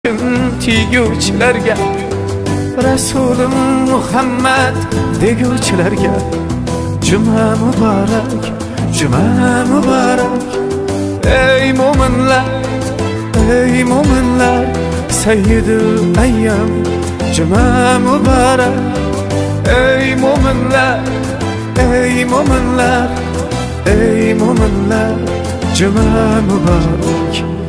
Teguvchilarga, Rasulim Muhammad deguvchilarga juma muborak, juma muborak. Ey mo'minlar, Sayyidul ayyam juma muborak. Ey mo'minlar, ey mo'minlar, juma muborak.